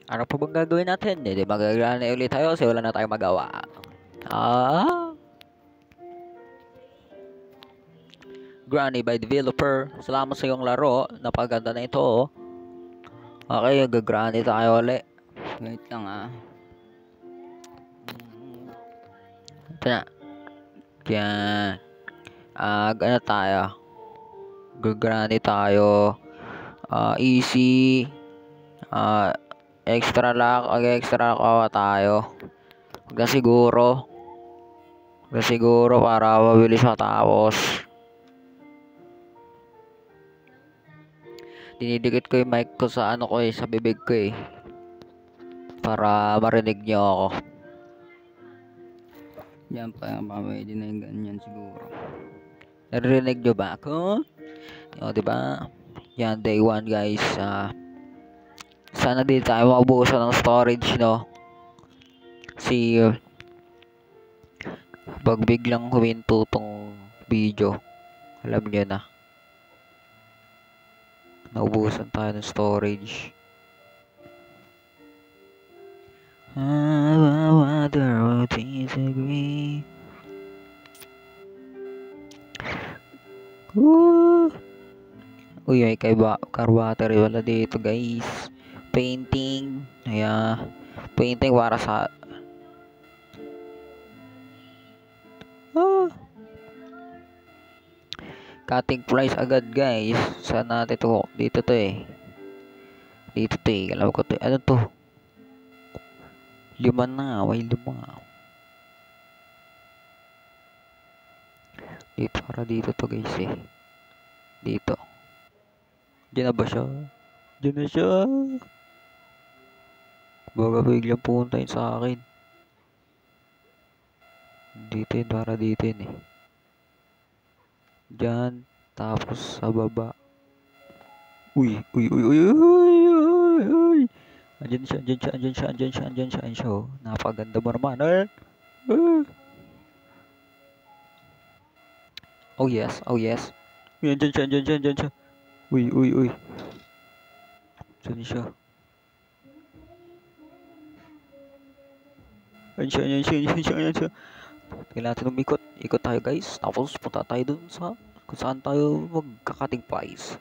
Ano pa bang gagawin natin? Hindi magagana ulit tayo kasi wala na tayong magawa. Ah, Granny by Developer. Salamat sa iyong laro. Napaganda na ito. Oh. Okay, gagranny tayo ulit. Wait lang ah. Ito na. Yan. Ano tayo? Gagranny tayo. Easy. Extra lock. Extra lock tayo. Huwag na siguro. Para mabilis matapos. Dinidikit ko yung mic ko sa ano ko sa bibig ko para marinig niyo ako. Yan pa, pwede na yung ganyan siguro. Narinig niyo ba ako? O, diba? Yan, day 1 guys. Sana di tayo maubusan ng storage, no? Kasi pag biglang huminto tong video, alam niyo na. Naubusan tayo ng storage. I wonder what disagree. Uy, may car battery wala dito guys. Painting. Ayan. Painting para sa cutting price agad guys. Saan natin to? Dito to Dito to alam ko to. Ano to? 5 na. May 5. Dito para dito to guys Dito. Diyan na ba siya? Diyan na siya. Baga biglang pumunta sa akin. Dito para dito Diyan, tapos sa baba. Uy. Andiyan siya. Oh. Napaganda mo naman, Oh yes. Andiyan siya. Uy. Diyan siya. Andiyan siya. Kailangan natin umikot. Ikot tayo guys. Tapos punta tayo dun sa kung saan tayo magkakating price.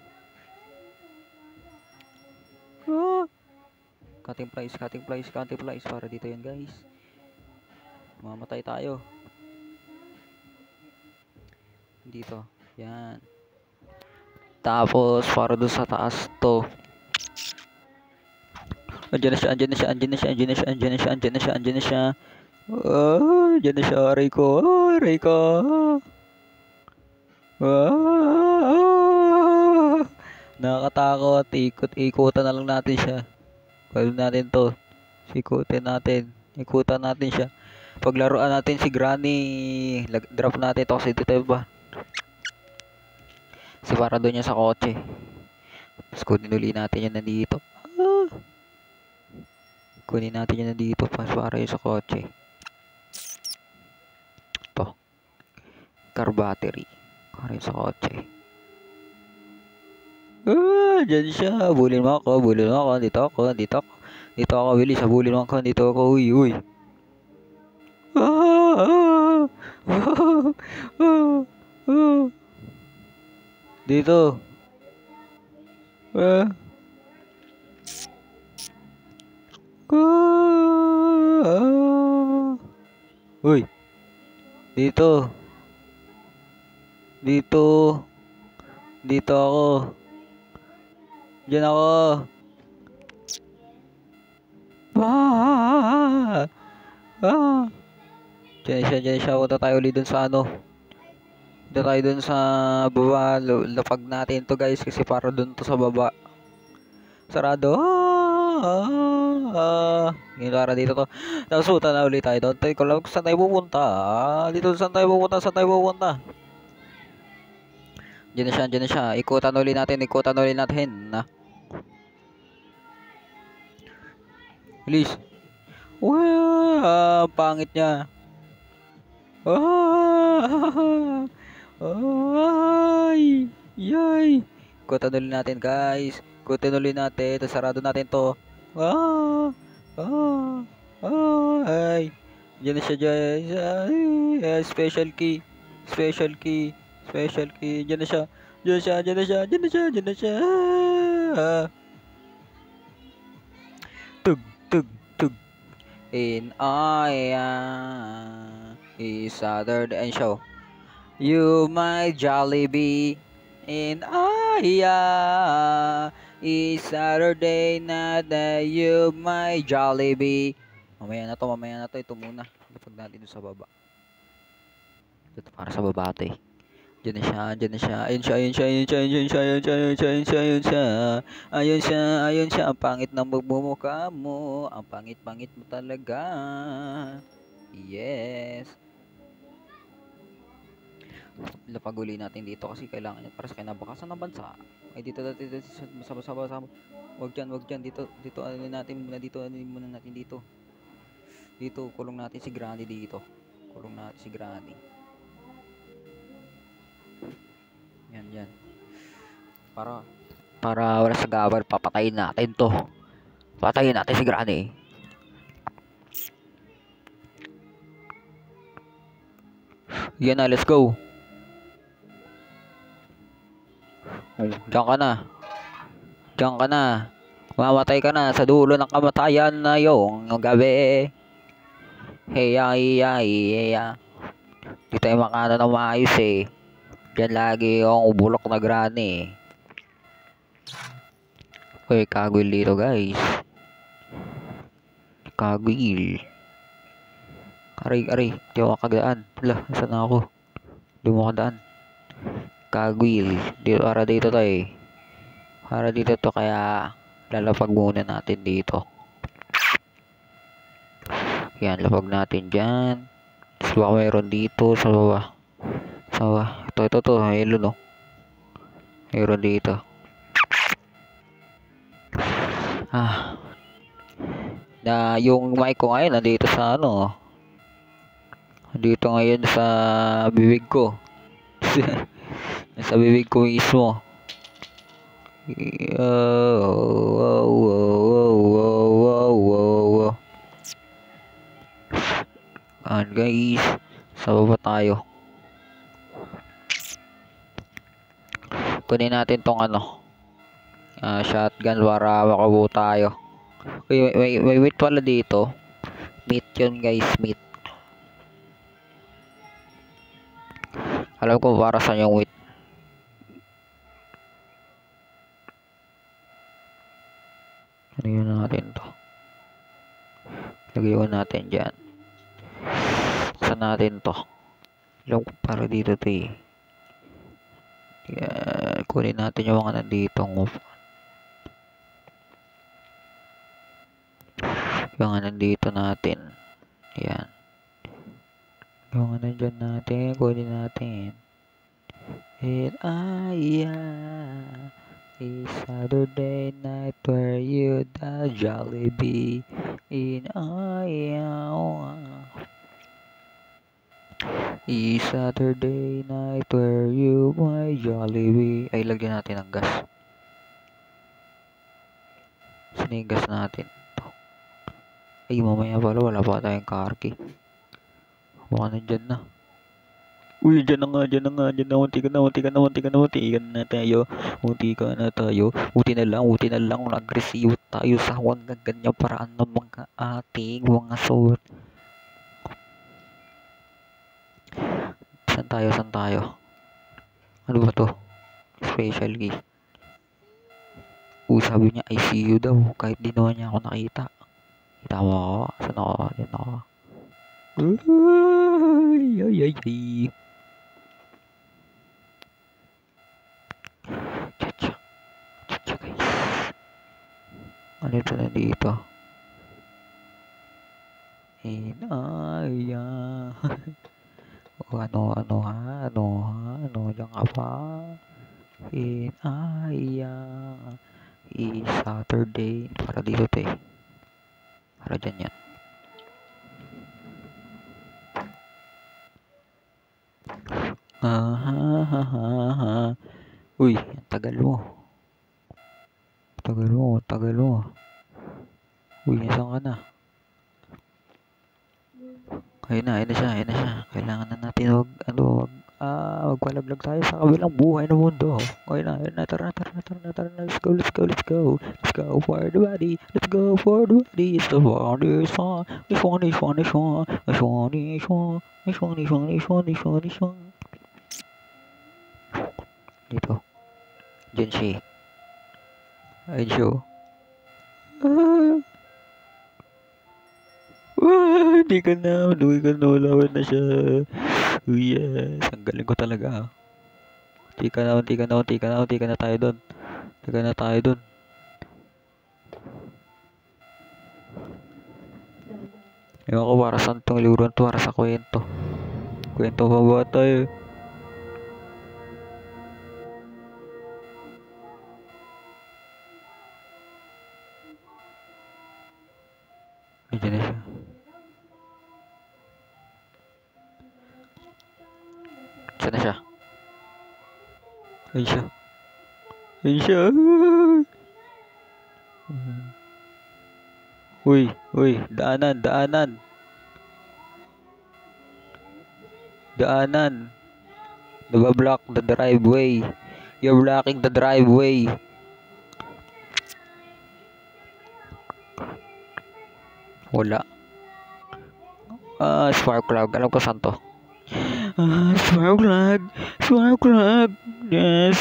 Cutting price para dito yan guys. Mamatay tayo. Dito. Yan. Tapos para dun sa taas to. Andiyan na siya. Oh, diyan na siya, aray ko. Nakakatakot. Ikutan na lang natin siya. Gawin natin to. Ikutan natin siya. Paglaruan natin si Granny. Drop natin to kasi dito ba? Si para doon niya sa kotse. Tapos kunin uli natin yan nandito. Kunin natin yan nandito para yun sa kotse. To. Car battery. Para yun sa kotse. Diyan siya. Bulin mo ako. Dito ako. Bilis. Bulin mo ako. Dito ako. Uy. Dito. Uy. Dito ako. Diyan ako. Diyan siya. Punta tayo ulit dun sa ano. Punta tayo dun sa baba. Lapag natin to guys kasi para dun to sa baba. Sarado. Ngayon para dito to. Tapos punta na ulit tayo doon. Tayo ko lang saan tayo pupunta. Dito saan tayo pupunta. Diyan na siya. Ikutan ulit natin. Bilis. Wow, pangit niya. Yay. Ikutan ulit natin guys. Tapos sarado natin to. Ah! Ah! Ay! Diyan na siya dyan. Special key. Special key. Special key. Diyan na siya. Diyan na siya. Diyan na siya. Diyan na siya. Diyan na siya. Ah! Tug, tug, tug. In is Saturday and show. You my Jollibee. In is Saturday night that you my Jollibee. Mamaya na to. Ito muna. Lapag natin doon sa baba. Ito para sa baba ito eh. Diyan na siya, diyan na siya. Ayun siya, ayun siya, ayun siya, ayun siya, ayun siya, ayun siya, ayun siya, ayun siya. Ayun siya, ayun siya. Ang pangit ng magmumukha mo. Ang pangit-pangit mo talaga. Yes. Lapaguli natin dito kasi kailangan yan para sa kinabukasan ng bansa. Ay dito sa wag dyan dito ano natin muna dito dito kulong natin si Granny dito. Kulong natin si Granny. Yan. Para wala sa gawal, papatayin natin to. Patayin natin si Granny. Yan na, let's go. Diyan ka na. Mamatay ka na sa dulo ng kamatayan na yung gabi. Heya. Di tayo makano na maayos eh. Diyan lagi yung bulok na Granny. Uy, kagwil dito guys. Kagwil. Aray. Di ako makagdaan. Hala, saan na ako? Di mo makadaan. Kagwil. Para dito to eh. Para dito to kaya lalapag muna natin dito. Yan, lapag natin dyan. Tapos baka mayroon dito sa baba. Ito. Ayun no. Mayroon dito. Na yung mic ko ngayon nandito sa ano. Nandito ngayon sa bibig ko. Sa bibig ko mismo. Guys, sa baba tayo. Kunin natin tong ano. Shotgun para makabuo tayo. May meat pala dito. Meat yun guys, meat. Alam ko para saan yung meat. Lagyan natin to. Lagyan natin dyan. Saan natin to? Alam ko para dito to eh. Kunin natin yung mga nandito. Yung mga nandito natin. Yan. Yung mga nandyan natin. Kunin natin. And a Saturday night where you the Jollibee. In a Saturday night where you my Jollibee. Ay, lagyan natin ng gas. Saan yung gas natin? Ito. Ay, mamaya pala wala pa tayong car key. Baka nandyan na. Uy, dyan na nga. Munti ka na tayo. Munti na lang. Agresibo tayo sa hanggang ganyang paraan ng mga ating mga suot. Saan tayo? Ano ba to? Special key. Sabi niya, I see you daw. Kahit di naman niya ako nakita. Kita mo ako? Saan ako? Dyan ako. Ay. Chacha guys. Ano ito na dito? Ano, diyan ka pa? Saturday. Para dito to eh. Para dyan yan. Uy, ang tagal mo. Uy, nasaan ka na? Ayun na siya, ayun na siya. Kailangan na natin magpalaglag tayo sa kabilang buhay ng mundo. Ayun na, tara na. Let's go. Let's go for the body. Let's go for the body. It's the body song. It's song. Dito. Genshi. Ayun siya. Di ka na, wala na siya. Oh yes, ang galing ko talaga. Di ka na tayo doon. Ewan ko para saan tong libro to, para sa kwento. Kwento pa ba tayo? Diyan na siya. Diyan na siya. Ayun siya. Uy, daanan. Nabablock the driveway. You're blocking the driveway. Wala. Spark plug. Alam ko saan to. Spark plug. Yes.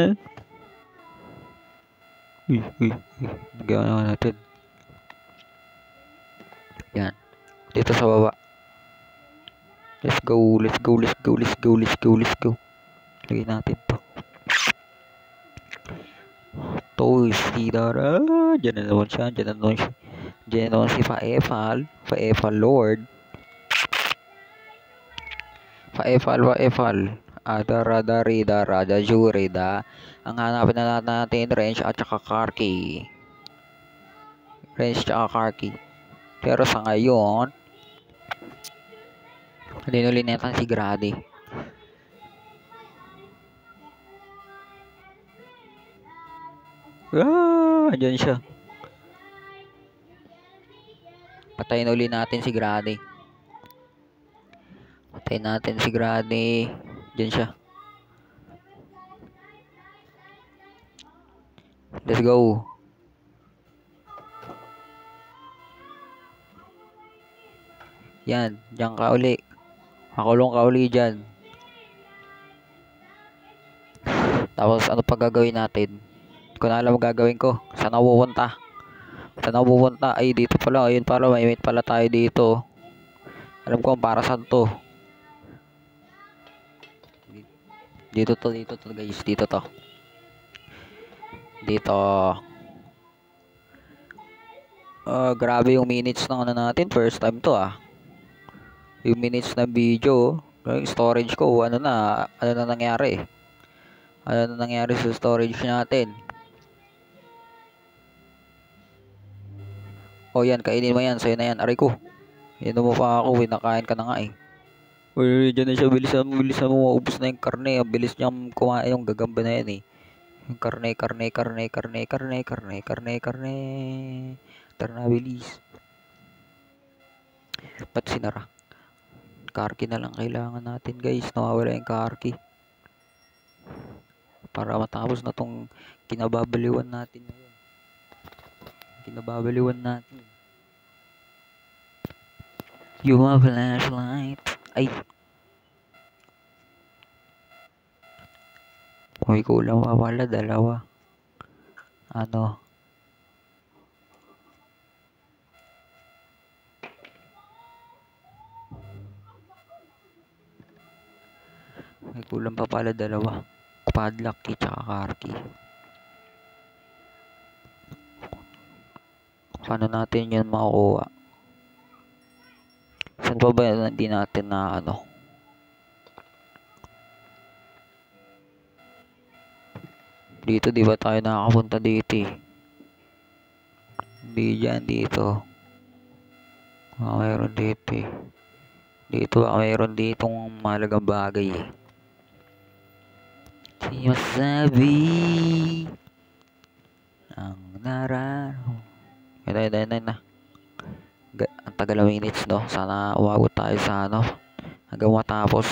Uy. Nagawa naman natin. Yan. Dito sa baba. Let's go. Lagay natin to. Toys. Didara. Diyan na naman siya. Diyan naman si Faefal Lord. Faefal. Ada Jurida. Ang hanapin na natin range at saka Karki. Pero sa ngayon, linulinetan si Grady. Andyan siya. Patayin uli natin si Grady. Diyan siya. Let's go. Yan, diyan ka uli. Makulong ka uli dyan. Tapos ano pa gagawin natin? Kung alam mo gagawin ko, saan ako pupunta? Ay, dito pala. Ayun pala, may mate pala tayo dito. Alam ko para saan to. Dito to guys. Dito. Grabe yung minutes ng ano natin. First time to Yung minutes na video. Yung storage ko, ano na nangyari? Ano na nangyari sa storage natin? Yan, kainin mo yan. Sa'yo na yan. Aray ko. Inom mo pa ako. Nakain ka na nga Uy, dyan na siya. Bilisan mo. Maubos na yung karne. Ang bilis niyang kumain yung gagamba na yan Yung karne. Tara na, bilis. Ba't sinara? Karki na lang kailangan natin guys. Nawawala yung karki. Para matapos na tong kinababaliwan natin ngayon. You have a flashlight. Ay. Uy, kulang pa pala. 2. Ano? May kulang pa pala 2. Padlock key tsaka car key. Paano natin yun makukuha? Saan pa ba hindi natin na ano? Dito di ba tayo nakakapunta dito Hindi dyan dito. Mayroon dito Dito mayroon ditong mahalagang bagay Sinasabi ang nararo. Ayun na. Ang tagal ng minutes, no? Sana umabot tayo sa ano, hanggang matapos.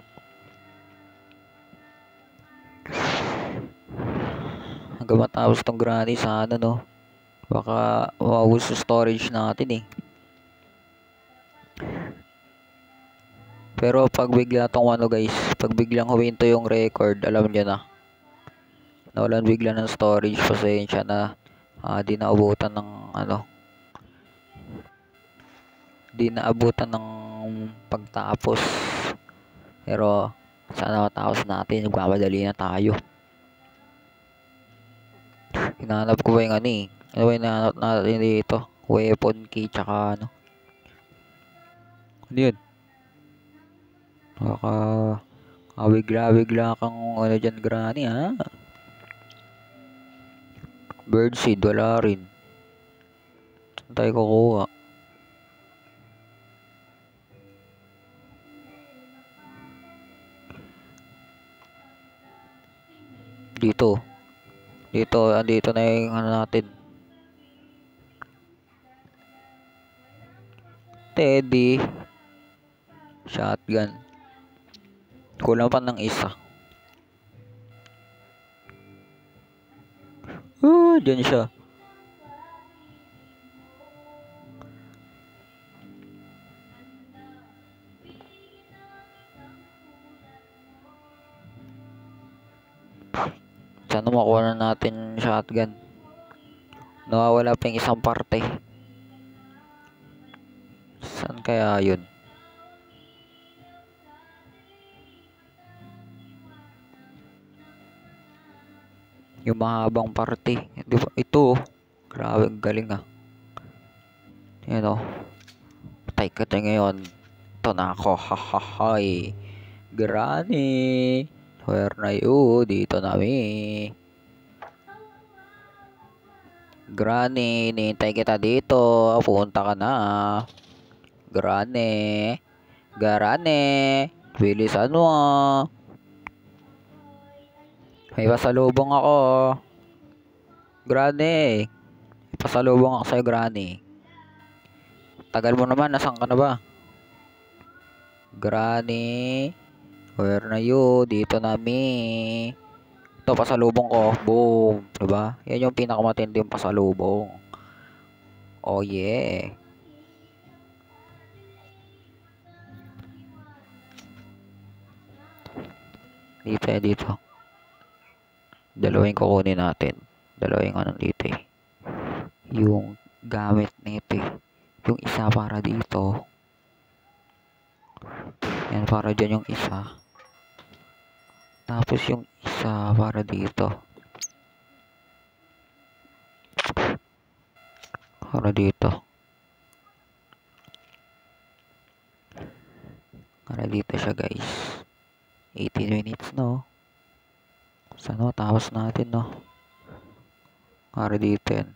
Hanggang matapos tong granny, sana, no? Baka maubos yung storage natin eh. Pero pag bigla tong ano guys, pag biglang huminto yung record, alam nyo na. Nawalan bigla ng storage, pasensya na. Di naabutan ng ano. Di naabutan ng pagtapos. Pero sana matapos natin, nagmamadali na tayo. Hinahanap ko ba yung ano eh. Ano ba yung hinahanap natin dito? Weapon key tsaka ano. Ano yun? Baka bigla kang ano dyan granny ha. Birdseed wala rin. Saan tayo kukuha? Andito na yung ano natin. Teddy. Shotgun. Kulang pa ng isa. Dyan siya. Sana makuha na natin shotgun. Nawawala pa yung isang parte. Saan kaya yun? Yung mahabang parte. Di ba? Ito. Grabe, galing ah. Yan o. Patay ka tayo ngayon. Ito na ako. Hahahay. Granny. Where na you? Dito na mi. Granny. Nihintay kita dito. Punta ka na. Granny. Granny. Bilisan mo ah. May pasalubong ako. Granny. May pasalubong ako sa'yo, Granny. Tagal mo naman. Nasaan ka na ba? Granny. Where na you? Dito na mi. Ito, pasalubong ko. Boom. Diba? Yan yung pinakamatinding pasalubong. Oh yeah. Dito. Dalawang kukunin natin. Dalawang anong dito eh. Yung gamit nito eh. Yung isa para dito. Yan, para dyan yung isa. Tapos yung isa para dito. Para dito. Para dito siya guys. 18 minutes no. Sana matapos natin no. Para dito yan.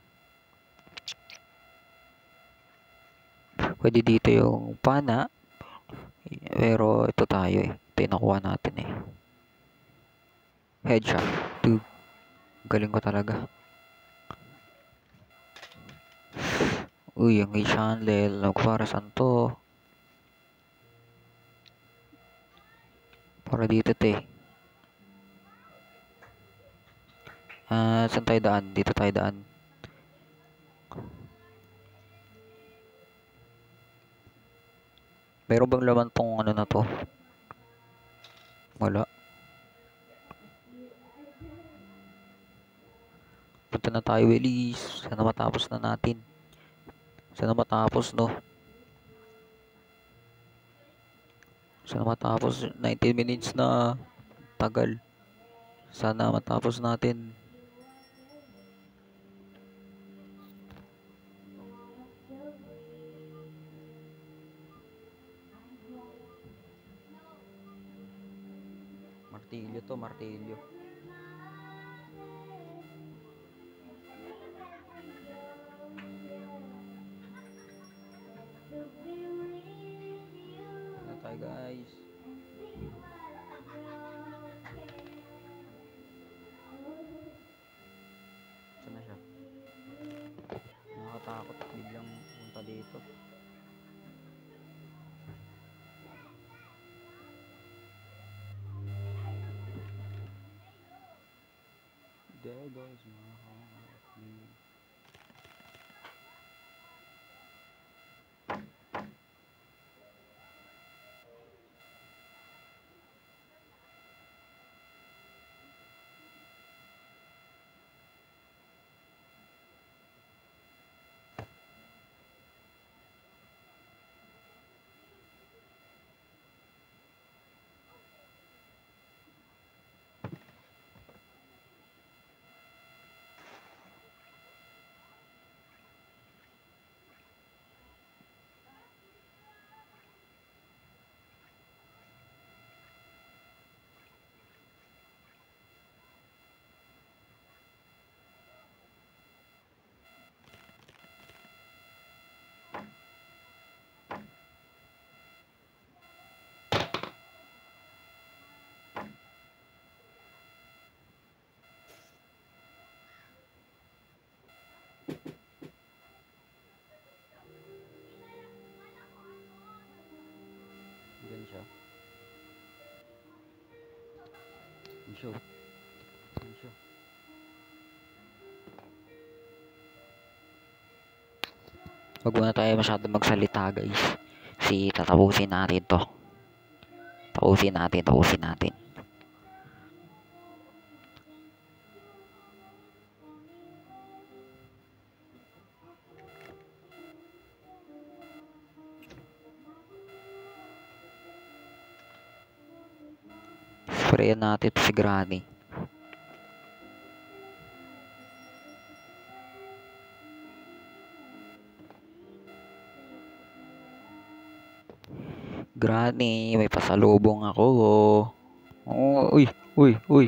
Pwede dito yung pana. Pero ito tayo eh. Ito yung nakuha natin eh. Headshot. Dude. Galing ko talaga. Uy, ang channel. Para saan to? Para dito te. Saan tayo daan? Dito tayo daan. Meron bang laman tong ano na to? Wala. Punta na tayo, Willis. Sana matapos na natin. Sana matapos, no? Sana matapos. 19 minutes na. Tagal. Sana matapos natin. Martilyo to, martilyo. Ano tayo guys? Saan na siya? Nakakatakot biglang punta dito. There goes my heart. Yan siya. Yan siya. Yan siya. Wag muna tayo masyado magsalita, guys. Tatapusin natin to. Tapusin natin. Sprayan natin to si Granny. Granny, may pasalubong ako. Oh, uy.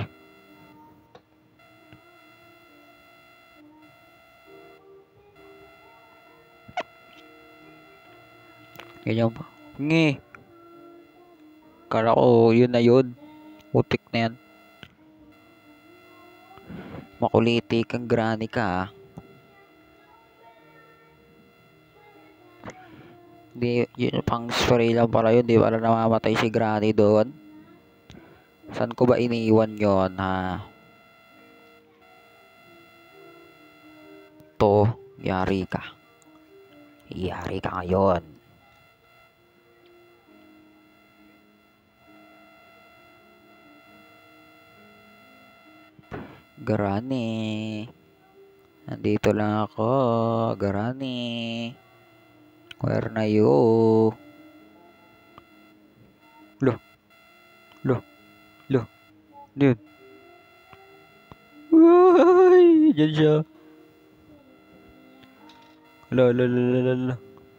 Ganyan ba? Ngi. Kala ko, yun na yun. Utik na yan. Makuliti kang Granny ka, ah. Di, yun pang spray lang pala yun. Di pala namamatay si Granny doon. Saan ko ba iniiwan yon, ha? To, yari ka. Yari ka ngayon. Granny. Nandito lang ako. Granny. Where na you? Loh. Yun. Uy, dyan siya. Hala.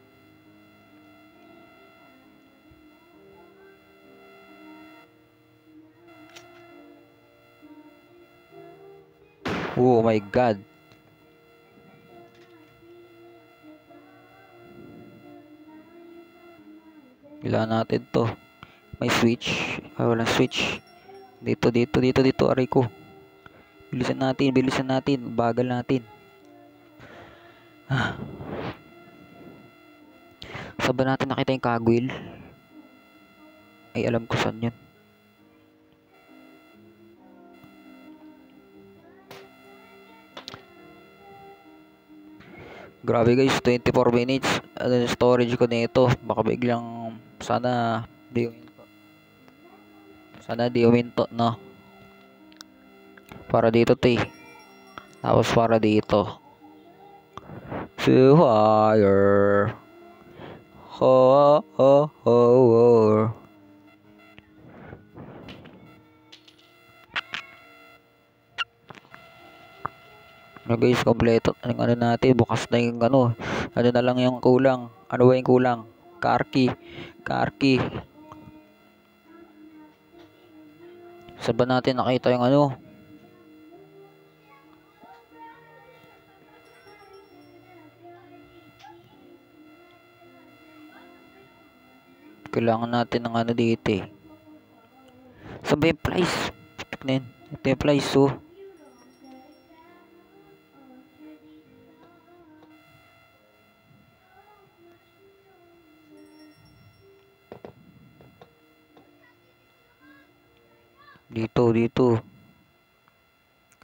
Oh my God. Kailangan natin to. May switch. Walang switch. Dito. Aray ko. Bilisan natin. Bagal natin. Saan ba natin nakita yung kagwil? Ay, alam ko saan yun. Grabe guys, 24 minutes. Ano yung storage ko nito? Baka biglang sana di uminto, no? Para dito, tapos para dito. Fire. Ho. Ano guys, kompleto ang ano natin, bukas na yung ano na lang yung kulang. Ano ba yung kulang? Car key. Saan ba natin nakita yung ano? Kailangan natin ng ano dito, eh. Saan ba yung price? Ito yung price, oh. Dito.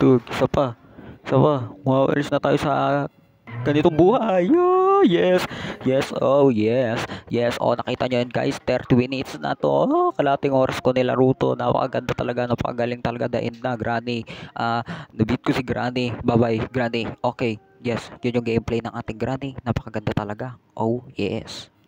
Tug, isa pa. Isa pa. Umawalis na tayo sa ganitong buhay. Oh, yes. Yes. Oh, yes. Yes. Oh, nakita nyo yan, guys. 30 minutes na to. Oh, kalating oras ko nilaro to. Napakaganda talaga. Napakagaling talaga. Dain na, Granny. Nabit ko si Granny. Bye-bye, Granny. Okay. Yes. Yun yung gameplay ng ating Granny. Napakaganda talaga. Oh, yes.